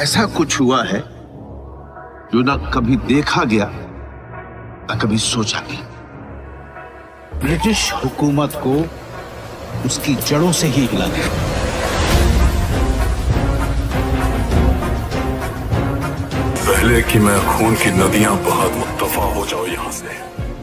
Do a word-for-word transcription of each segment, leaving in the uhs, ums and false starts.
ऐसा कुछ हुआ है जो ना कभी देखा गया ना कभी सोचा गया। ब्रिटिश हुकूमत को उसकी जड़ों से ही हिला दिया। पहले कि मैं खून की नदियां बहा दूं, दफा हो जाओ यहां से।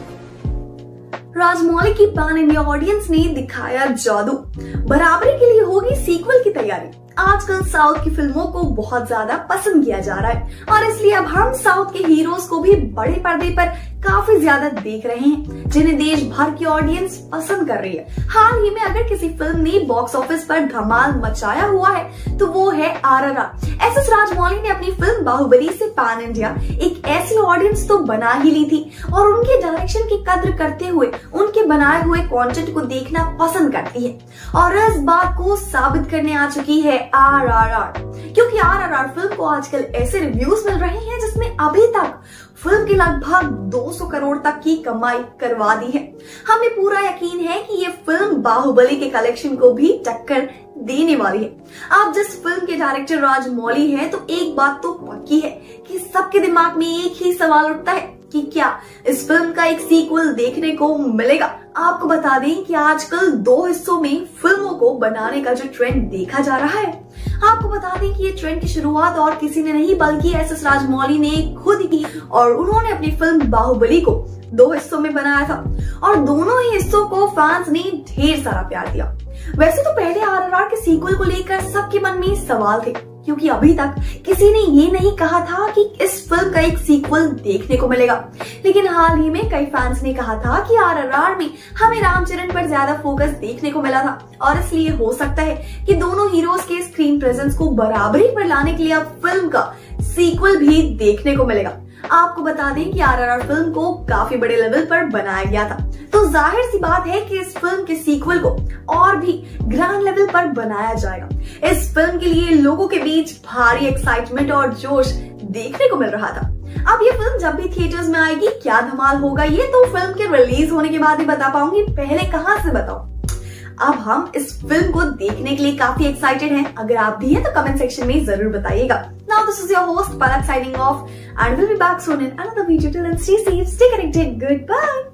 राजमौली की पैन इंडिया ऑडियंस ने दिखाया जादू। बराबरी के लिए होगी सीक्वल की तैयारी। आजकल साउथ की फिल्मों को बहुत ज्यादा पसंद किया जा रहा है और इसलिए अब हम साउथ के हीरोज को भी बड़े पर्दे पर काफी ज्यादा देख रहे हैं, जिन्हें देश भर की ऑडियंस पसंद कर रही है। हाल ही में अगर किसी फिल्म ने बॉक्स ऑफिस पर धमाल मचाया हुआ है तो वो है R R R. S S Rajamouli ने अपनी फिल्म बाहुबली से पैन इंडिया एक ऐसी ऑडियंस तो बना ही ली थी और उनके डायरेक्शन की कद्र करते हुए उनके बनाए हुए कंटेंट को देखना पसंद करती है और इस बात को साबित करने आ चुकी है आर आर आर, क्योंकि आर आर आर फिल्म को आजकल ऐसे रिव्यूज मिल रहे हैं जिसमें अभी तक फिल्म की लगभग दो सौ करोड़ तक की कमाई करवा दी है। हमें पूरा यकीन है कि ये फिल्म बाहुबली के कलेक्शन को भी टक्कर देने वाली है। आप जिस फिल्म के डायरेक्टर राजमौली हैं, तो एक बात तो पक्की है कि सबके दिमाग में एक ही सवाल उठता है कि क्या इस फिल्म का एक सीक्वल देखने को मिलेगा। आपको बता दें कि आजकल दो हिस्सों में फिल्मों को बनाने का जो ट्रेंड देखा जा रहा है, आपको बता दें कि ये ट्रेंड की शुरुआत और किसी ने नहीं बल्कि एस एस राजमौली ने खुद की और उन्होंने अपनी फिल्म बाहुबली को दो हिस्सों में बनाया था और दोनों ही हिस्सों को फैंस ने ढेर सारा प्यार दिया। वैसे तो पहले आर आर आर के सीक्वल को लेकर सबके मन में सवाल थे, क्योंकि अभी तक किसी ने ये नहीं कहा था कि इस फिल्म का एक सीक्वल देखने को मिलेगा। लेकिन हाल ही में कई फैंस ने कहा था कि आर आर आर में हमें रामचरण पर ज्यादा फोकस देखने को मिला था और इसलिए हो सकता है कि दोनों हीरोज के स्क्रीन प्रेजेंस को बराबरी पर लाने के लिए अब फिल्म का सीक्वल भी देखने को मिलेगा। आपको बता दें कि आर आर आर फिल्म को काफी बड़े लेवल पर बनाया गया था, तो जाहिर सी बात है कि इस फिल्म के सीक्वल को और भी ग्रैंड लेवल पर बनाया जाएगा। इस फिल्म के लिए लोगों के बीच भारी एक्साइटमेंट और जोश देखने को मिल रहा था। अब ये फिल्म जब भी थिएटर्स में आएगी, क्या धमाल होगा, ये तो फिल्म के रिलीज होने के बाद ही बता पाऊंगी, पहले कहां से बताऊं। अब हम इस फिल्म को देखने के लिए काफी एक्साइटेड हैं। अगर आप भी हैं तो कमेंट सेक्शन में जरूर बताइएगा। Now this is your host Palak signing off and we'll be back soon in another video. Till then, stay safe, stay connected. Goodbye.